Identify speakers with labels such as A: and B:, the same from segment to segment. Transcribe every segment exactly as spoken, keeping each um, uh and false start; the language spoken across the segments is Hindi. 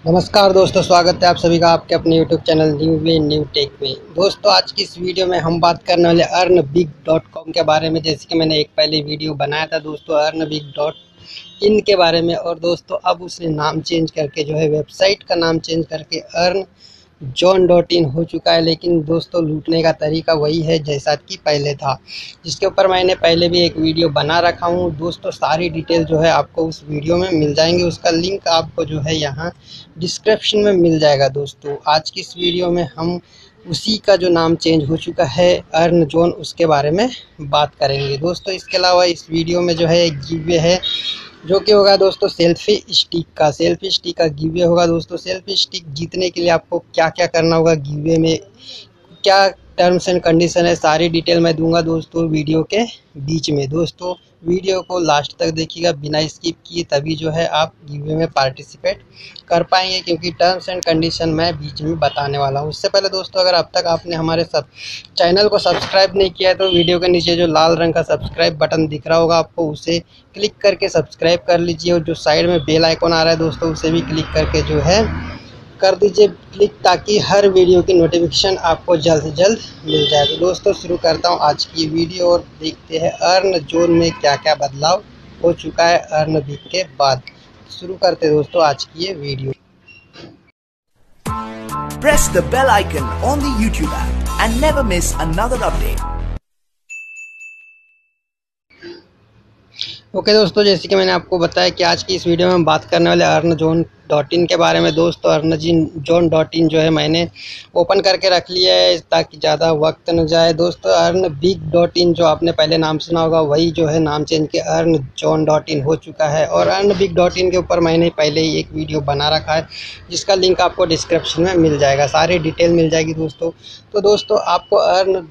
A: नमस्कार दोस्तों, स्वागत है आप सभी का आपके अपने YouTube channel new way new tech में। दोस्तों, आज की इस वीडियो में हम बात करने वाले अर्न बिग डॉट कॉम के बारे में। जैसे कि मैंने एक पहले वीडियो बनाया था दोस्तों अर्न बिग डॉट इन के बारे में, और दोस्तों अब उसने नाम चेंज करके जो है वेबसाइट का नाम चेंज करके अर्न जॉन डॉट इन हो चुका है। लेकिन दोस्तों लूटने का तरीका वही है जैसा कि पहले था, जिसके ऊपर मैंने पहले भी एक वीडियो बना रखा हूँ दोस्तों। सारी डिटेल जो है आपको उस वीडियो में मिल जाएंगी, उसका लिंक आपको जो है यहाँ डिस्क्रिप्शन में मिल जाएगा। दोस्तों आज की इस वीडियो में हम उसी का जो नाम चेंज हो चुका है अर्न जोन, उसके बारे में बात करेंगे दोस्तों। इसके अलावा इस वीडियो में जो है एक गिव है जो कि होगा दोस्तों सेल्फी स्टिक का सेल्फी स्टिक का गिवे होगा दोस्तों। सेल्फी स्टिक जीतने के लिए आपको क्या क्या करना होगा, गिवे में क्या टर्म्स एंड कंडीशन है, सारी डिटेल मैं दूंगा दोस्तों वीडियो के बीच में। दोस्तों वीडियो को लास्ट तक देखिएगा बिना स्किप किए, तभी जो है आप गिवे में पार्टिसिपेट कर पाएंगे, क्योंकि टर्म्स एंड कंडीशन मैं बीच में बताने वाला हूँ। उससे पहले दोस्तों, अगर अब तक आपने हमारे सब चैनल को सब्सक्राइब नहीं किया है तो वीडियो के नीचे जो लाल रंग का सब्सक्राइब बटन दिख रहा होगा आपको, उसे क्लिक करके सब्सक्राइब कर लीजिए। और जो साइड में बेल आइकॉन आ रहा है दोस्तों, उसे भी क्लिक करके जो है कर दीजिए क्लिक, ताकि हर वीडियो की नोटिफिकेशन आपको जल्द से जल्द मिल जाए। तो दोस्तों शुरू करता हूं आज की वीडियो और देखते हैं अर्न जोन में क्या क्या बदलाव हो चुका है अर्न बिग के बाद। शुरू करते हैं दोस्तों आज की ये video.
B: Press the bell icon on the YouTube app and never miss another update.
A: Okay okay दोस्तों, जैसे कि मैंने आपको बताया कि आज की इस वीडियो में हम बात करने वाले अर्न जोन डॉट इन के बारे में। दोस्तों अर्न जोन डॉट इन जो है मैंने ओपन करके रख लिया है ताकि ज़्यादा वक्त न जाए। दोस्तों अर्न बिग डॉट इन जो आपने पहले नाम सुना होगा, वही जो है नाम चेंज के अर्न जॉन डॉट इन हो चुका है। और अर्न बिग डॉट इन के ऊपर मैंने पहले ही एक वीडियो बना रखा है, जिसका लिंक आपको डिस्क्रिप्शन में मिल जाएगा, सारी डिटेल मिल जाएगी दोस्तों। तो दोस्तों आपको अर्न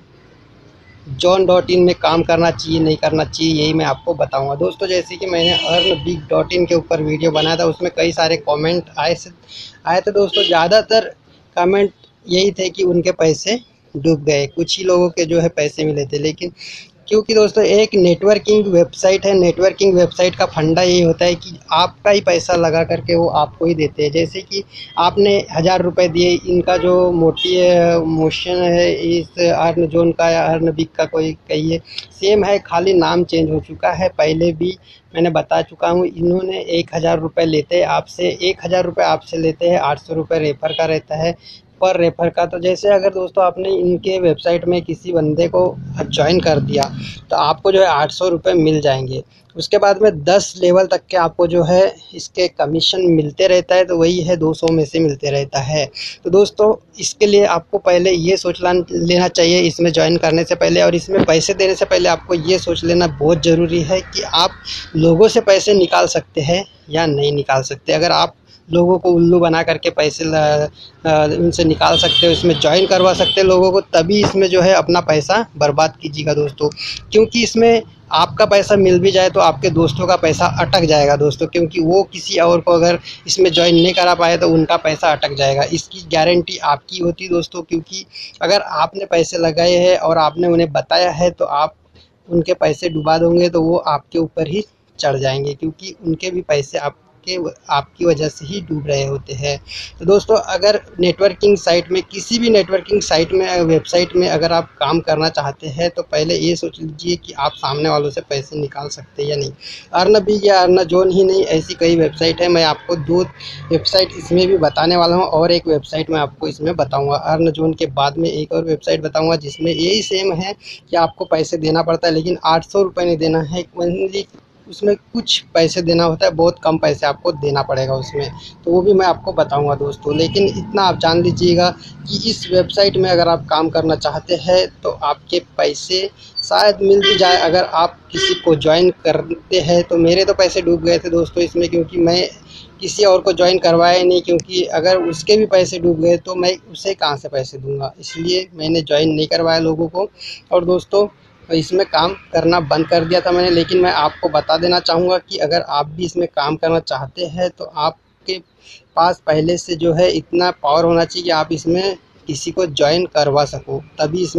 A: जॉन डॉट इन में काम करना चाहिए नहीं करना चाहिए, यही मैं आपको बताऊंगा दोस्तों। जैसे कि मैंने अर्न बिग डॉट इन के ऊपर वीडियो बनाया था, उसमें कई सारे कमेंट आए आए थे दोस्तों। ज़्यादातर कमेंट यही थे कि उनके पैसे डूब गए, कुछ ही लोगों के जो है पैसे मिले थे। लेकिन क्योंकि दोस्तों एक नेटवर्किंग वेबसाइट है, नेटवर्किंग वेबसाइट का फंडा यही होता है कि आपका ही पैसा लगा करके वो आपको ही देते हैं। जैसे कि आपने हज़ार रुपये दिए, इनका जो मोटी मोशन है इस अर्न जोन का या अर्न बिग का कोई कहिए सेम है, खाली नाम चेंज हो चुका है। पहले भी मैंने बता चुका हूँ, इन्होंने एक हज़ार रुपये लेते हैं आपसे, एक हज़ार रुपये आपसे लेते हैं, आठ सौ रुपये रेफर का रहता है पर रेफर का। तो जैसे अगर दोस्तों आपने इनके वेबसाइट में किसी बंदे को ज्वाइन कर दिया तो आपको जो है आठ सौ रुपये मिल जाएंगे। उसके बाद में दस लेवल तक के आपको जो है इसके कमीशन मिलते रहता है, तो वही है दो सौ में से मिलते रहता है। तो दोस्तों इसके लिए आपको पहले ये सोच लेना चाहिए इसमें ज्वाइन करने से पहले, और इसमें पैसे देने से पहले आपको ये सोच लेना बहुत ज़रूरी है कि आप लोगों से पैसे निकाल सकते हैं या नहीं निकाल सकते। अगर आप लोगों को उल्लू बना करके पैसे उनसे निकाल सकते हो, इसमें ज्वाइन करवा सकते हैं लोगों को, तभी इसमें जो है अपना पैसा बर्बाद कीजिएगा दोस्तों। क्योंकि इसमें आपका पैसा मिल भी जाए तो आपके दोस्तों का पैसा अटक जाएगा दोस्तों, क्योंकि वो किसी और को अगर इसमें ज्वाइन नहीं करा पाए तो उनका पैसा अटक जाएगा। इसकी गारंटी आपकी होती दोस्तों, क्योंकि अगर आपने पैसे लगाए हैं और आपने उन्हें बताया है तो आप उनके पैसे डुबा दोगे तो वो आपके ऊपर ही चढ़ जाएंगे, क्योंकि उनके भी पैसे आप के आपकी वजह से ही डूब रहे होते हैं। तो दोस्तों अगर नेटवर्किंग साइट में, किसी भी नेटवर्किंग साइट में, वेबसाइट में अगर आप काम करना चाहते हैं तो पहले ये सोच लीजिए कि आप सामने वालों से पैसे निकाल सकते हैं या नहीं। अर्न बिग या अर्न जोन ही नहीं, ऐसी कई वेबसाइट है, मैं आपको दो वेबसाइट इसमें भी बताने वाला हूँ और एक वेबसाइट मैं आपको इसमें बताऊँगा। अर्न जोन के बाद में एक और वेबसाइट बताऊँगा जिसमें यही सेम है कि आपको पैसे देना पड़ता है, लेकिन आठ सौ रुपये नहीं देना है, ओनली उसमें कुछ पैसे देना होता है, बहुत कम पैसे आपको देना पड़ेगा उसमें, तो वो भी मैं आपको बताऊंगा दोस्तों। लेकिन इतना आप जान लीजिएगा कि इस वेबसाइट में अगर आप काम करना चाहते हैं तो आपके पैसे शायद मिल भी जाए अगर आप किसी को ज्वाइन करते हैं। तो मेरे तो पैसे डूब गए थे दोस्तों इसमें, क्योंकि मैं किसी और को ज्वाइन करवाया नहीं, क्योंकि अगर उसके भी पैसे डूब गए तो मैं उसे कहाँ से पैसे दूँगा, इसलिए मैंने ज्वाइन नहीं करवाया लोगों को। और दोस्तों इसमें काम करना बंद कर दिया था मैंने। लेकिन मैं आपको बता देना चाहूँगा कि अगर आप भी इसमें काम करना चाहते हैं तो आपके पास पहले से जो है इतना पावर होना चाहिए कि आप इसमें किसी को ज्वाइन करवा सको, तभी इसमें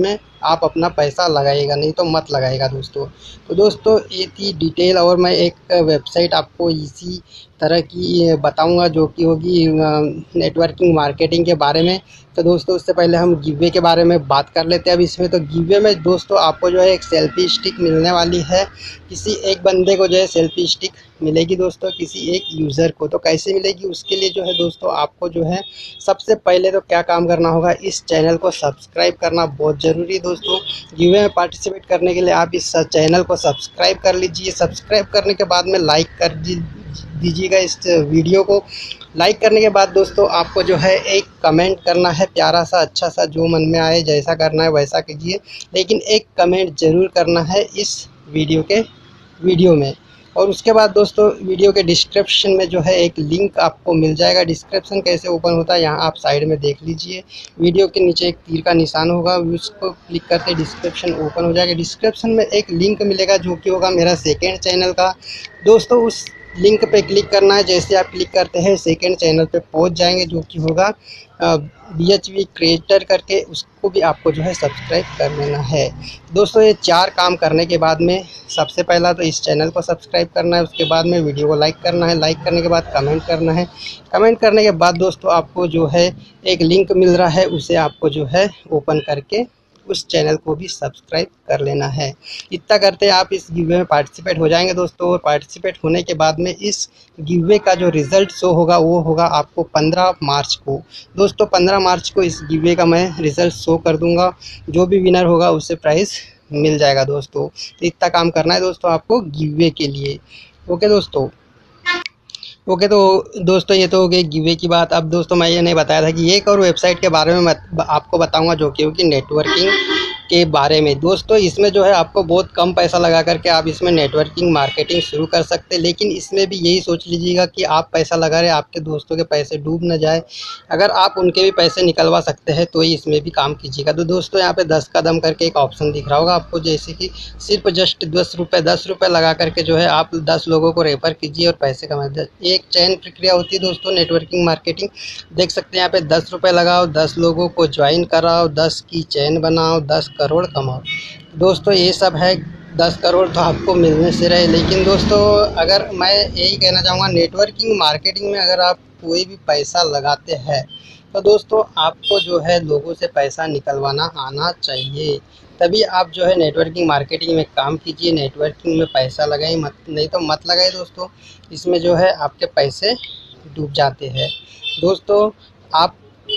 A: आप अपना पैसा लगाइएगा, नहीं तो मत लगाइएगा दोस्तों। तो दोस्तों ये थी डिटेल, और मैं एक वेबसाइट आपको इसी तरह की बताऊंगा जो कि होगी नेटवर्किंग मार्केटिंग के बारे में। तो दोस्तों उससे पहले हम गिववे के बारे में बात कर लेते हैं अब इसमें। तो गिववे में दोस्तों आपको जो है एक सेल्फी स्टिक मिलने वाली है, किसी एक बंदे को जो है सेल्फी स्टिक मिलेगी दोस्तों, किसी एक यूज़र को। तो कैसे मिलेगी उसके लिए जो है दोस्तों आपको जो है सबसे पहले तो क्या काम करना होगा, इस चैनल को सब्सक्राइब करना बहुत ज़रूरी है दोस्तों। गिववे में पार्टिसिपेट करने के लिए आप इस चैनल को सब्सक्राइब कर लीजिए। सब्सक्राइब करने के बाद में लाइक कर दीजिएगा इस वीडियो को। लाइक करने के बाद दोस्तों आपको जो है एक कमेंट करना है, प्यारा सा अच्छा सा, जो मन में आए जैसा करना है वैसा कीजिए, लेकिन एक कमेंट ज़रूर करना है इस वीडियो के वीडियो में। और उसके बाद दोस्तों वीडियो के डिस्क्रिप्शन में जो है एक लिंक आपको मिल जाएगा। डिस्क्रिप्शन कैसे ओपन होता है यहाँ आप साइड में देख लीजिए, वीडियो के नीचे एक तीर का निशान होगा, उसको क्लिक करके डिस्क्रिप्शन ओपन हो जाएगा। डिस्क्रिप्शन में एक लिंक मिलेगा जो कि होगा मेरा सेकेंड चैनल का दोस्तों। उस लिंक पे क्लिक करना है, जैसे आप क्लिक करते हैं सेकेंड चैनल पे पहुंच जाएंगे जो कि होगा बी एच वी क्रिएटर करके, उसको भी आपको जो है सब्सक्राइब कर लेना है दोस्तों। ये चार काम करने के बाद में सबसे पहला तो इस चैनल को सब्सक्राइब करना है, उसके बाद में वीडियो को लाइक करना है, लाइक करने के बाद कमेंट करना है, कमेंट करने के बाद दोस्तों आपको जो है एक लिंक मिल रहा है, उसे आपको जो है ओपन करके उस चैनल को भी सब्सक्राइब कर लेना है। इतना करते आप इस गिववे में पार्टिसिपेट हो जाएंगे दोस्तों। और पार्टिसिपेट होने के बाद में इस गिववे का जो रिज़ल्ट शो होगा वो होगा आपको पंद्रह मार्च को दोस्तों। पंद्रह मार्च को इस गिववे का मैं रिज़ल्ट शो कर दूंगा, जो भी विनर होगा उसे प्राइज़ मिल जाएगा दोस्तों। तो इतना काम करना है दोस्तों आपको गिववे के लिए। ओके दोस्तों, ओके तो दोस्तों ये तो हो गई गिवे की बात। अब दोस्तों मैं ये नहीं बताया था कि एक और वेबसाइट के बारे में मैं आपको बताऊंगा जो कि होगी नेटवर्किंग के बारे में दोस्तों। इसमें जो है आपको बहुत कम पैसा लगा करके आप इसमें नेटवर्किंग मार्केटिंग शुरू कर सकते हैं, लेकिन इसमें भी यही सोच लीजिएगा कि आप पैसा लगा रहे आपके दोस्तों के पैसे डूब न जाए। अगर आप उनके भी पैसे निकलवा सकते हैं तो ही इसमें भी काम कीजिएगा। तो दोस्तों यहाँ पे दस कदम करके एक ऑप्शन दिख रहा होगा आपको, जैसे कि सिर्फ जस्ट दस रुपये दस रुपये लगा करके जो है आप दस लोगों को रेफर कीजिए और पैसे कमाए। एक चयन प्रक्रिया होती है दोस्तों नेटवर्किंग मार्केटिंग, देख सकते हैं यहाँ पे दस रुपये लगाओ, दस लोगों को ज्वाइन कराओ, दस की चैन बनाओ, दस करोड़ कमाओ। दोस्तों ये सब है, दस करोड़ तो आपको मिलने से रहे। लेकिन दोस्तों अगर मैं यही कहना चाहूँगा, नेटवर्किंग मार्केटिंग में अगर आप कोई भी पैसा लगाते हैं तो दोस्तों आपको जो है लोगों से पैसा निकलवाना आना चाहिए, तभी आप जो है नेटवर्किंग मार्केटिंग में काम कीजिए। नेटवर्किंग में पैसा लगाएं मत, नहीं तो मत लगाए दोस्तों, इसमें जो है आपके पैसे डूब जाते हैं दोस्तों। आप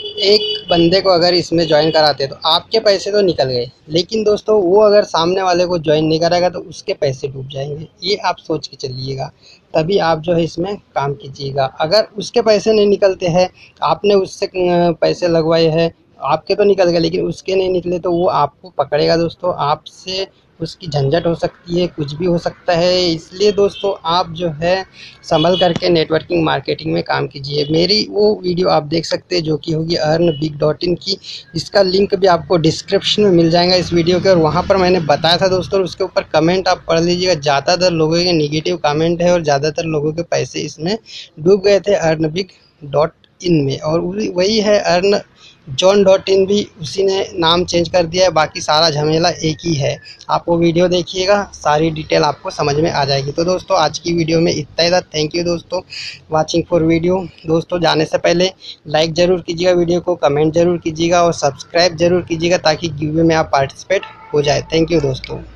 A: एक बंदे को अगर इसमें ज्वाइन कराते तो आपके पैसे तो निकल गए, लेकिन दोस्तों वो अगर सामने वाले को ज्वाइन नहीं करेगा तो उसके पैसे डूब जाएंगे, ये आप सोच के चलिएगा, तभी आप जो है इसमें काम कीजिएगा। अगर उसके पैसे नहीं निकलते हैं, आपने उससे पैसे लगवाए हैं, आपके तो निकल गए लेकिन उसके नहीं निकले, तो वो आपको पकड़ेगा दोस्तों, आपसे उसकी झंझट हो सकती है, कुछ भी हो सकता है। इसलिए दोस्तों आप जो है संभल करके नेटवर्किंग मार्केटिंग में काम कीजिए। मेरी वो वीडियो आप देख सकते हैं जो कि होगी अर्न बिग डॉट इन की, इसका लिंक भी आपको डिस्क्रिप्शन में मिल जाएगा इस वीडियो के। और वहाँ पर मैंने बताया था दोस्तों, उसके ऊपर कमेंट आप पढ़ लीजिएगा, ज़्यादातर लोगों के निगेटिव कमेंट है और ज़्यादातर लोगों के पैसे इसमें डूब गए थे अर्न बिग डॉट इन में। और वही है अर्न जॉन डॉट इन, भी उसी ने नाम चेंज कर दिया है, बाकी सारा झमेला एक ही है। आप वो वीडियो देखिएगा, सारी डिटेल आपको समझ में आ जाएगी। तो दोस्तों आज की वीडियो में इतना ही था। थैंक यू दोस्तों वाचिंग फॉर वीडियो। दोस्तों जाने से पहले लाइक ज़रूर कीजिएगा वीडियो को, कमेंट ज़रूर कीजिएगा और सब्सक्राइब ज़रूर कीजिएगा ताकि गिववे में आप पार्टिसिपेट हो जाए। थैंक यू दोस्तों।